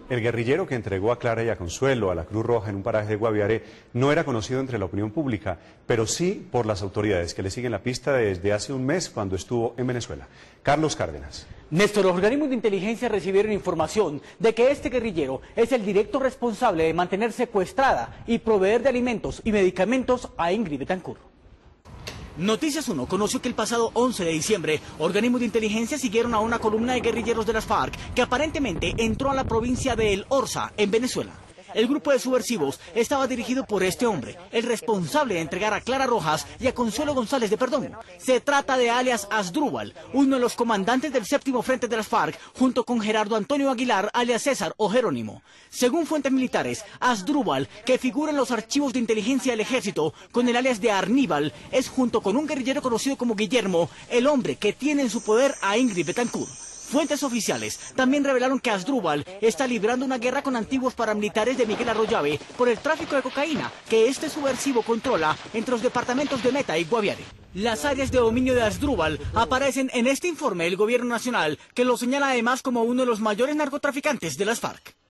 El guerrillero que entregó a Clara y a Consuelo a la Cruz Roja en un paraje de Guaviare no era conocido entre la opinión pública, pero sí por las autoridades que le siguen la pista desde hace un mes cuando estuvo en Venezuela. Carlos Cárdenas. Néstor, los organismos de inteligencia recibieron información de que este guerrillero es el directo responsable de mantener secuestrada y proveer de alimentos y medicamentos a Ingrid Betancourt. Noticias 1 conoció que el pasado 11 de diciembre, organismos de inteligencia siguieron a una columna de guerrilleros de las FARC que aparentemente entró a la provincia de El Orza, en Venezuela. El grupo de subversivos estaba dirigido por este hombre, el responsable de entregar a Clara Rojas y a Consuelo González de Perdón. Se trata de alias Asdrúbal, uno de los comandantes del séptimo frente de las FARC, junto con Gerardo Antonio Aguilar, alias César o Jerónimo. Según fuentes militares, Asdrúbal, que figura en los archivos de inteligencia del ejército con el alias de Arníbal, es junto con un guerrillero conocido como Guillermo, el hombre que tiene en su poder a Ingrid Betancourt. Fuentes oficiales también revelaron que Asdrúbal está librando una guerra con antiguos paramilitares de Miguel Arroyave por el tráfico de cocaína que este subversivo controla entre los departamentos de Meta y Guaviare. Las áreas de dominio de Asdrúbal aparecen en este informe del gobierno nacional, que lo señala además como uno de los mayores narcotraficantes de las FARC.